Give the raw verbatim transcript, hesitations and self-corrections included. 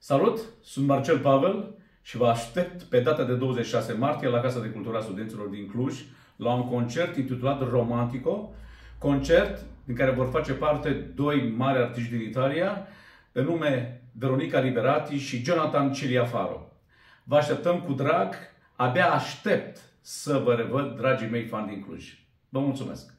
Salut! Sunt Marcel Pavel și vă aștept pe data de douăzeci și șase martie la Casa de Cultură a Studenților din Cluj la un concert intitulat Romantico, concert din care vor face parte doi mari artiști din Italia, pe nume Veronica Liberati și Jonathan Ciliafaro. Vă așteptăm cu drag, abia aștept să vă revăd, dragii mei fani din Cluj. Vă mulțumesc!